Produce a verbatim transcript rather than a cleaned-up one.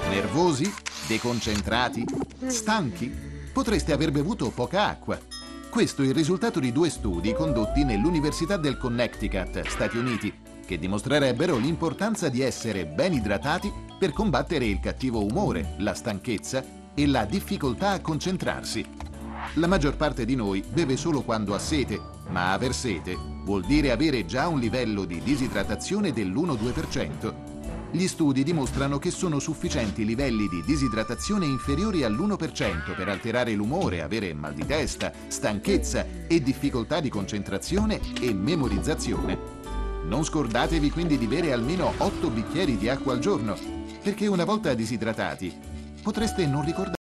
Nervosi? Deconcentrati? Stanchi? Potreste aver bevuto poca acqua. Questo è il risultato di due studi condotti nell'Università del Connecticut, Stati Uniti, che dimostrerebbero l'importanza di essere ben idratati per combattere il cattivo umore, la stanchezza e la difficoltà a concentrarsi. La maggior parte di noi beve solo quando ha sete, ma aver sete vuol dire avere già un livello di disidratazione dell'uno due per cento. Gli studi dimostrano che sono sufficienti livelli di disidratazione inferiori all'uno per cento per alterare l'umore, avere mal di testa, stanchezza e difficoltà di concentrazione e memorizzazione. Non scordatevi quindi di bere almeno otto bicchieri di acqua al giorno, perché una volta disidratati potreste non ricordare